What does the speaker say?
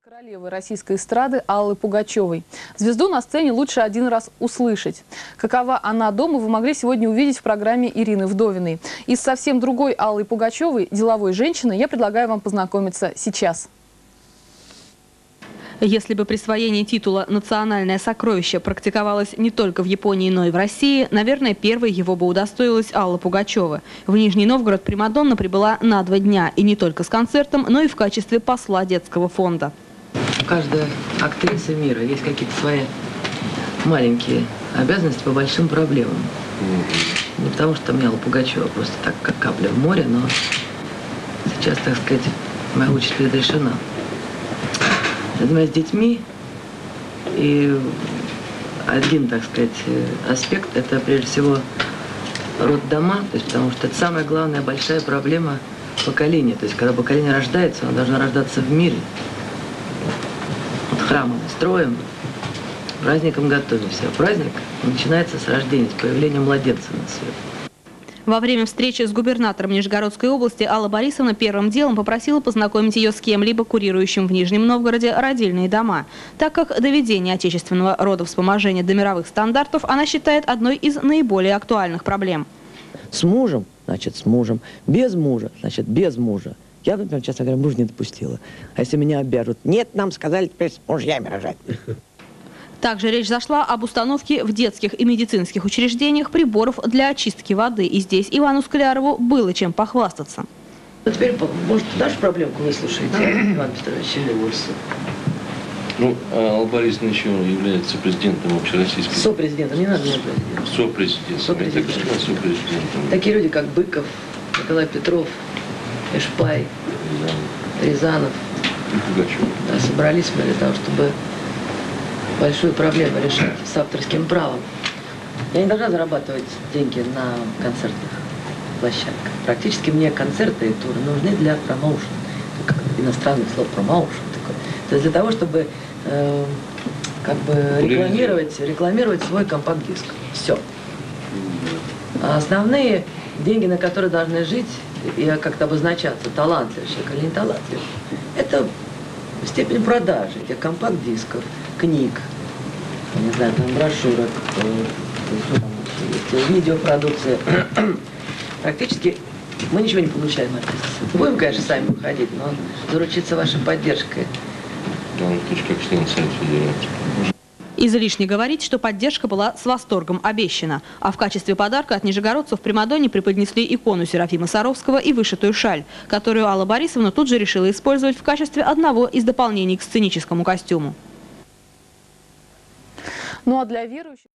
Королевы российской эстрады Аллы Пугачевой. Звезду на сцене лучше один раз услышать. Какова она дома, вы могли сегодня увидеть в программе Ирины Вдовиной. И с совсем другой Аллой Пугачевой, деловой женщиной, я предлагаю вам познакомиться сейчас. Если бы присвоение титула «Национальное сокровище» практиковалось не только в Японии, но и в России, наверное, первой его бы удостоилась Алла Пугачева. В Нижний Новгород примадонна прибыла на 2 дня. И не только с концертом, но и в качестве посла детского фонда. У каждой актрисы мира есть какие-то свои маленькие обязанности по большим проблемам. Не потому что там Алла Пугачева просто так, как капля в море, но сейчас, так сказать, моя участь предрешена. Я занимаюсь с детьми, и один, так сказать, аспект – это прежде всего роддома, то есть, потому что это самая главная большая проблема поколения. То есть, когда поколение рождается, оно должно рождаться в мире. Вот храмы мы строим, праздником готовимся. А праздник начинается с рождения, с появления младенца на свет. Во время встречи с губернатором Нижегородской области Алла Борисовна первым делом попросила познакомить ее с кем-либо, курирующим в Нижнем Новгороде родильные дома, так как доведение отечественного родовспоможения до мировых стандартов она считает одной из наиболее актуальных проблем. С мужем, значит, с мужем. Без мужа, значит, без мужа. Я, например, честно говоря, мужа не допустила. А если меня обяжут? Нет, нам сказали теперь с мужьями рожать. Также речь зашла об установке в детских и медицинских учреждениях приборов для очистки воды. И здесь Ивану Склярову было чем похвастаться. Ну, теперь, может, нашу проблемку выслушаете, Иван Петрович? Ну, Алла Борисовна еще является президентом общероссийской... Сопрезидентом, не надо меня президентом. Сопрезидентом. Сопрезидентом. Такие люди, как Быков, Николай Петров, Эшпай, Рязанов, И Пугачева. Да, собрались мы для того, чтобы большую проблему решать с авторским правом. Я не должна зарабатывать деньги на концертных площадках. Практически мне концерты и туры нужны для промоушена. Как иностранное слово промоушен такое. То есть для того, чтобы как бы рекламировать свой компакт-диск. Все. А основные деньги, на которые должны жить и как-то обозначаться, талантливый человек или не талантливый, это степень продажи этих компакт-дисков, книг, не знаю, там брошюрок, видеопродукция. Практически мы ничего не получаем от этого. Будем, конечно, сами выходить, но заручиться вашей поддержкой. Как член Совета Федерации. Излишне говорить, что поддержка была с восторгом обещана. А в качестве подарка от нижегородцев примадонне преподнесли икону Серафима Саровского и вышитую шаль, которую Алла Борисовна тут же решила использовать в качестве одного из дополнений к сценическому костюму. Ну а для верующих...